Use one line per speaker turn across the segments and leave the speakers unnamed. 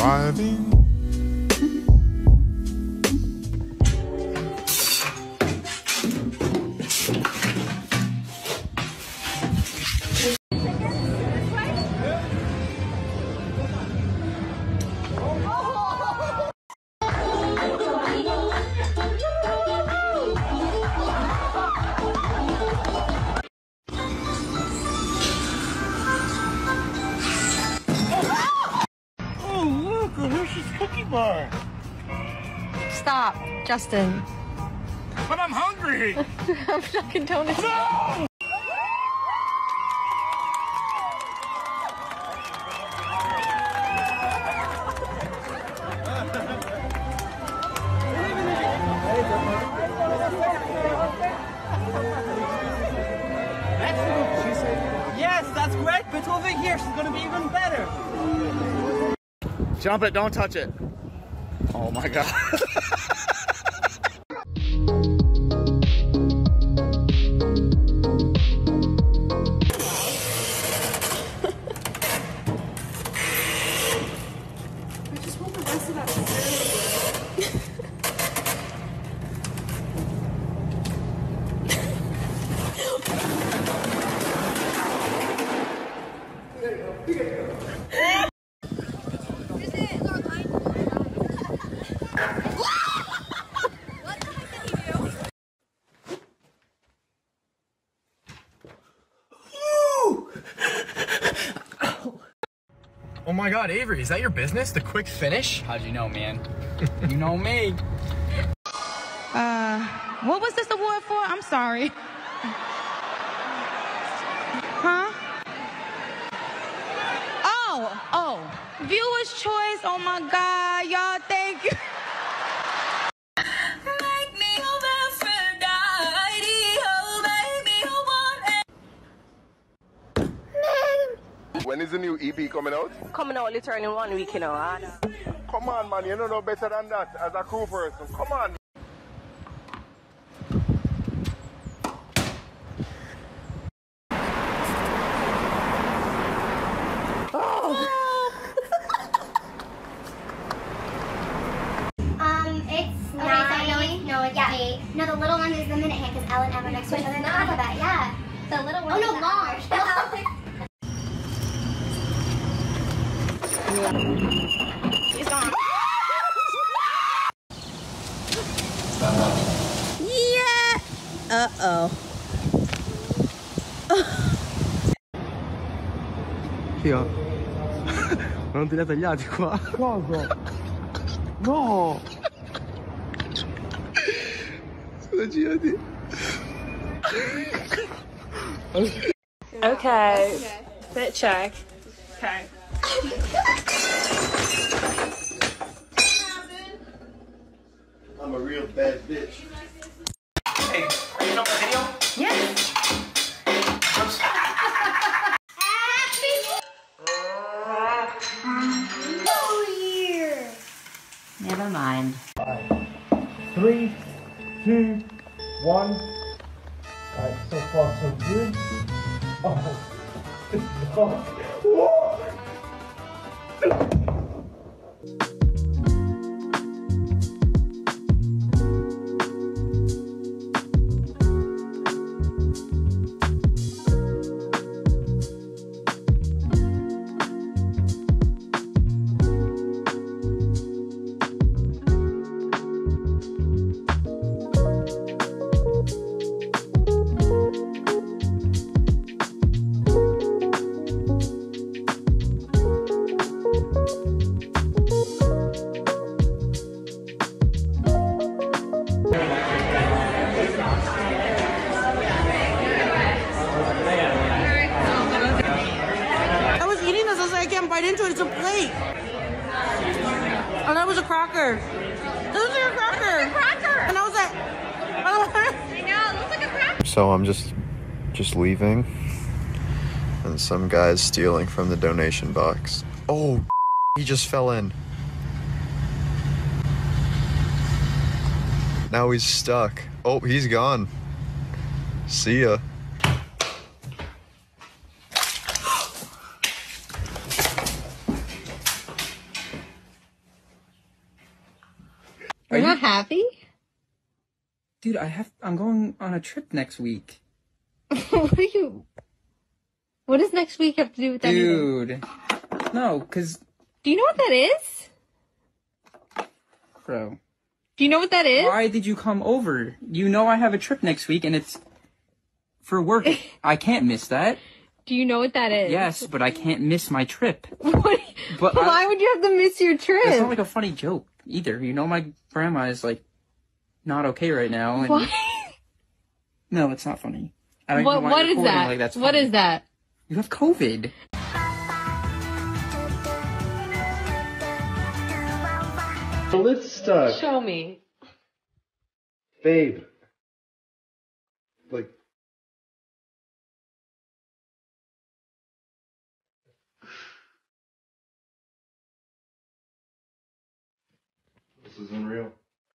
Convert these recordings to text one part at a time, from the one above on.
driving.
Stop, Justin.
But I'm hungry!
I'm fucking donuts.
No!
Yes, that's great, but over here she's gonna be even better.
Jump it, don't touch it. Oh my god.
I just want the rest of that cereal.
Oh my god, Avery, is that your business? The quick finish?
How'd you know, man? You know me.
What was this award for? I'm sorry. Huh? Oh, viewer's choice. Oh my God, y'all, thank you. Make me your Aphrodite, oh baby, oh
When is the new EP coming out?
Coming out literally in 1 week, you know.
Come on, man, you don't know better than that as a crew person. Come on.
It's 9. No, it's 8. No, the little one is the minute hand because L and M are next to each other in the alphabet. Yeah. The little one. Oh no, large.
It's gone. Yeah. Uh-oh.
Io. Non ti li ha tagliati qua? Cosa? No! Sono girati.
Okay. Fit check. Okay.
I'm a real bad bitch.
Hey, are you on my video?
Yes. Never mind.
3, 2, 1. Alright, so far so good. Oh, Whoa.
Bite into it, it's a plate. Oh, that was a cracker. That was like a cracker. It looks like a cracker. And I was like, I know, it looks like a cracker.
So I'm just leaving, and some guy's stealing from the donation box. Oh, he just fell in. Now he's stuck. Oh, he's gone. See ya.
You're not happy?
Dude, I'm going on a trip next week.
What does next week have to do with that?
Dude. No, cause...
Do you know what that is?
Bro.
Do you know what that is?
Why did you come over? You know I have a trip next week and it's for work. I can't miss that.
Do you know what that is?
Yes, but I can't miss my trip.
But why would you have to miss your trip?
It's not like a funny joke either. You know my grandma is like not okay right now. And
why?
No, it's not funny. I don't even
what is that?
Like that's
what is that?
You have COVID.
The lid's stuck.
Show me.
Babe. Like... This is unreal.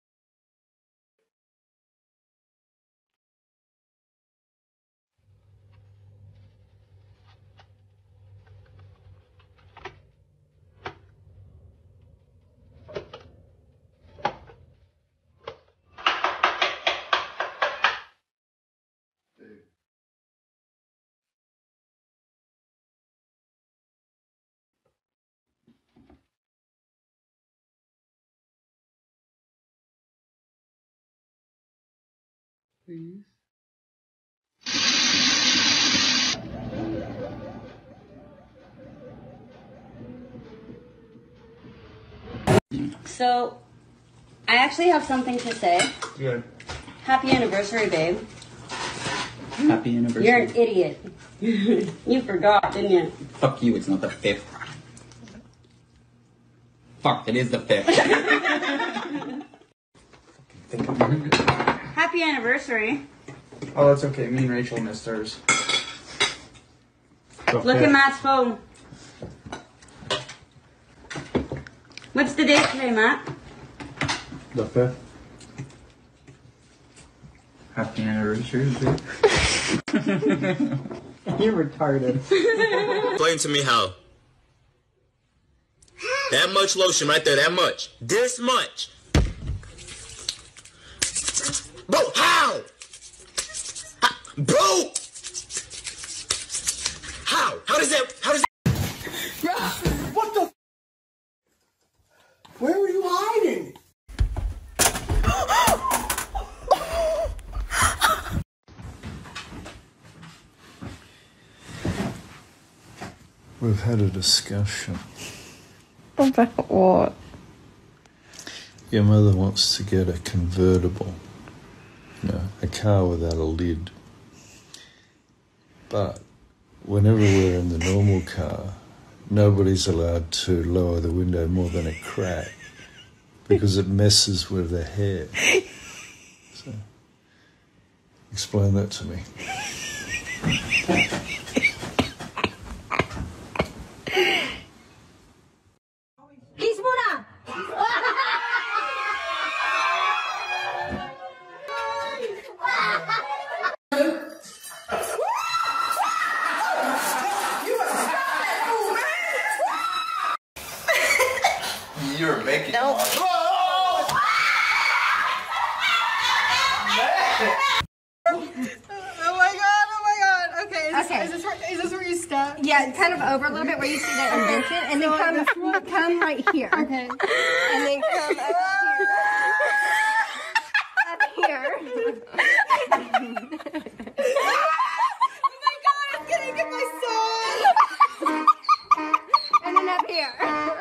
Please.
So, I actually have something to say.
Good.
Happy anniversary, babe.
Happy anniversary.
You're an idiot. You forgot, didn't you?
Fuck you, it's not the 5th. Fuck, it is the 5th.
Happy anniversary.
Oh, that's okay. Me and Rachel missed hers.
Look at Matt's phone. What's the date today, Matt?
The 5th.
Happy anniversary, babe. You're retarded.
Explain to me how. That much lotion right there, that much. This much. Bro, how? Bro! How? How does that...
What the... Where were you hiding?
We've had a discussion.
About what?
Your mother wants to get a convertible. You know, a car without a lid. But whenever we're in the normal car, nobody's allowed to lower the window more than a crack because it messes with the hair. So, explain that to me.
You're making
no.
Oh my god. Okay, is this where you step?
Yeah, kind of over a little bit where you see that indentation, and then come right here. Okay. And then come up here. Up here.
Oh my god, I'm gonna get my son!
And then up here.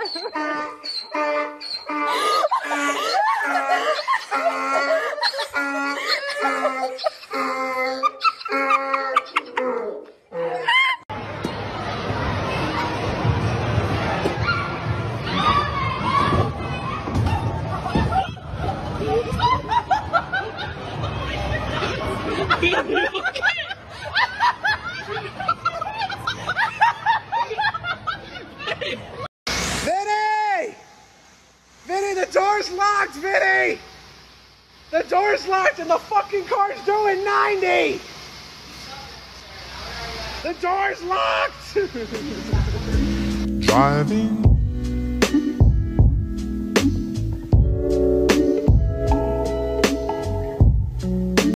Vinny, the door's locked, Vinny! The door's locked and the fucking car's doing 90! The door's locked!
Driving